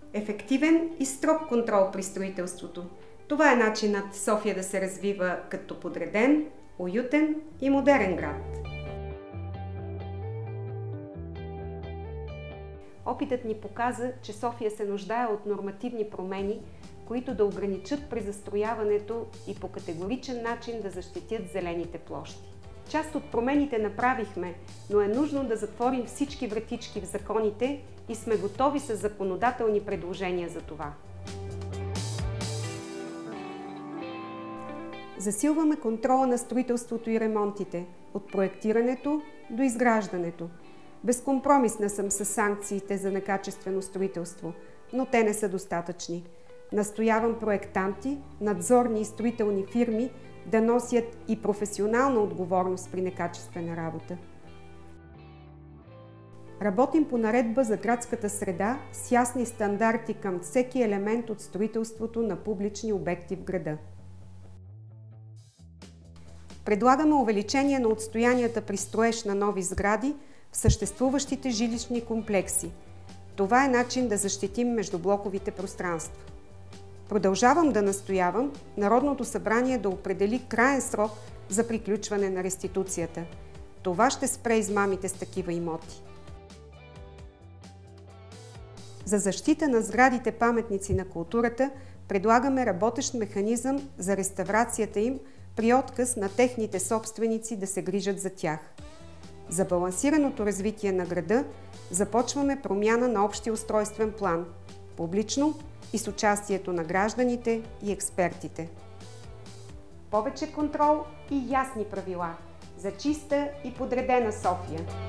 Ефективен и строг контрол при строителството. Това е начинът София да се развива като подреден, уютен и модерен град. Опитът ни показа, че София се нуждае от нормативни промени, които да ограничат презастрояването и по категоричен начин да защитят зелените площи. Част от промените направихме, но е нужно да затворим всички вратички в законите и сме готови с законодателни предложения за това. Засилваме контрола на строителството и ремонтите, от проектирането до изграждането. Безкомпромисна съм с санкциите за некачествено строителство, но те не са достатъчни. Настоявам проектанти, надзорни и строителни фирми да носят и професионална отговорност при некачествена работа. Работим по наредба за градската среда с ясни стандарти към всеки елемент от строителството на публични обекти в града. Предлагаме увеличение на отстоянията при строеж на нови сгради в съществуващите жилищни комплекси. Това е начин да защитим междублоковите пространства. Продължавам да настоявам Народното събрание да определи краен срок за приключване на реституцията. Това ще спре измамите с такива имоти. За защита на сградите паметници на културата предлагаме работещ механизъм за реставрацията им при отказ на техните собственици да се грижат за тях. За балансираното развитие на града започваме промяна на общия устройствен план, публично и с участието на гражданите и експертите. Повече контрол и ясни правила за чиста и подредена София.